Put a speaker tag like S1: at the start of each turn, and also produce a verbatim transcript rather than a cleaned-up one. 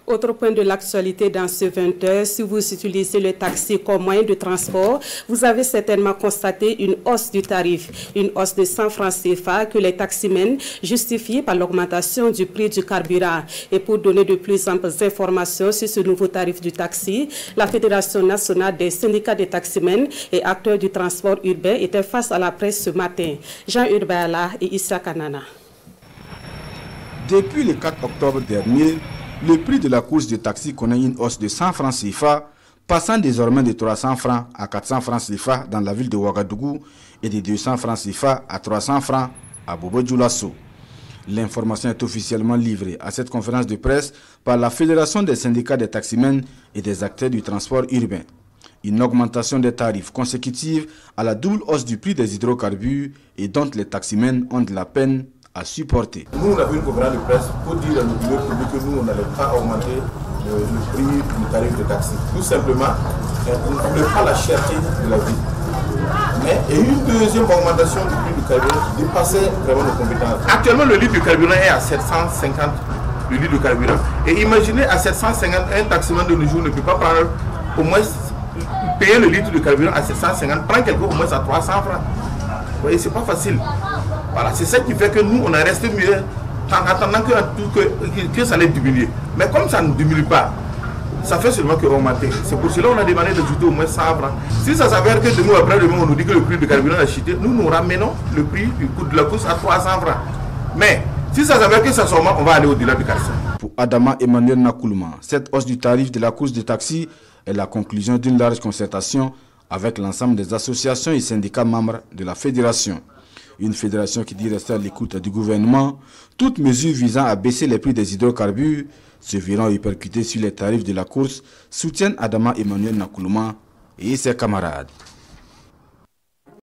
S1: Autre point de l'actualité dans ce vingt heures, si vous utilisez le taxi comme moyen de transport, vous avez certainement constaté une hausse du tarif, une hausse de cent francs C F A que les taximens justifient par l'augmentation du prix du carburant. Et pour donner de plus amples informations sur ce nouveau tarif du taxi, la Fédération nationale des syndicats des taximens et acteurs du transport urbain était face à la presse ce matin. Jean Urbala et Issa Kanana.
S2: Depuis le quatre octobre dernier, le prix de la course de taxi connaît une hausse de cent francs C F A, passant désormais de trois cents francs à quatre cents francs C F A dans la ville de Ouagadougou et de deux cents francs C F A à trois cents francs à Bobo-Dioulasso. L'information est officiellement livrée à cette conférence de presse par la Fédération des syndicats des taximens et des acteurs du transport urbain. Une augmentation des tarifs consécutive à la double hausse du prix des hydrocarbures et dont les taximens ont de la peine à supporter.
S3: Nous, on a vu une conférence de presse pour dire à nos bureaux publics que nous, on n'allait pas augmenter le, le prix du tarif de taxi. Tout simplement, on ne voulait pas la cherté de la vie. Mais il y a eu une deuxième augmentation du prix du carburant qui dépassait vraiment nos compétences. Actuellement, le litre de carburant est à sept cent cinquante, le litre de carburant. Et imaginez, à sept cent cinquante, un taximan de nos jours ne peut pas prendre au moins, payer le litre de carburant à sept cent cinquante, prendre quelque chose au moins à trois cents francs. Vous voyez, c'est pas facile. Voilà, c'est ça qui fait que nous, on est resté mieux en attendant que, que, que ça allait diminuer. Mais comme ça ne diminue pas, ça fait seulement que augmenter. C'est pour cela qu'on a demandé d'ajouter au moins cent francs. Si ça s'avère que demain après demain, on nous dit que le prix du carburant a chuté, nous nous ramenons le prix du coût de la course à trois cents francs. Mais si ça s'avère que ça s'augmente, on va aller au-delà du quatre cents.
S2: Pour Adama Emmanuel Nakoulouma, cette hausse du tarif de la course de taxi est la conclusion d'une large concertation avec l'ensemble des associations et syndicats membres de la fédération. Une fédération qui dit rester à l'écoute du gouvernement, toute mesure visant à baisser les prix des hydrocarbures se verront répercuter sur les tarifs de la course, soutiennent Adama Emmanuel Nakoulouma et ses camarades.